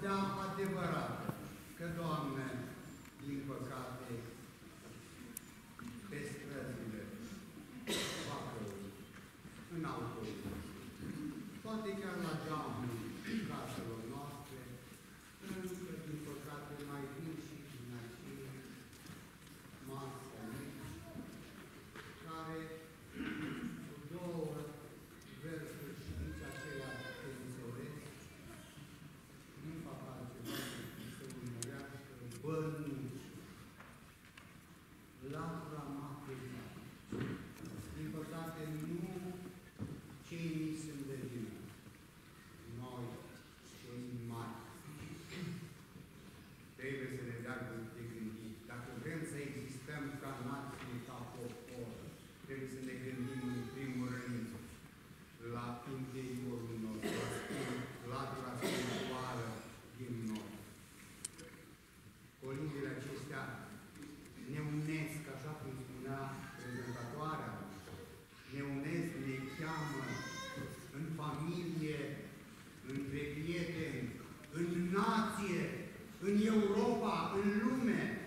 cea adevărată, că, Doamne, din păcate, pe străzile Bacăului, în autobuz, poate chiar la geamul caselor noastre, încă, din păcate, mai vin și din acei mari amici, care, cu două versuri și nici aceea te înțeles, din păcate, să urmărească bănuci, latura materială. Din păcate, nu cei mici sunt de vină. Noi, cei mari, trebuie să ne dea de gândit. Dacă vrem să existăm ca nație, ca popor, trebuie să ne gândim în primul rând la interiorul nostru, la latura spirituală din noi. Colindele acestea ne unesc, așa cum spunea prezentatoarea, ne unesc, ne cheamă în familie, între prieteni, în nație, în Europa, în lume,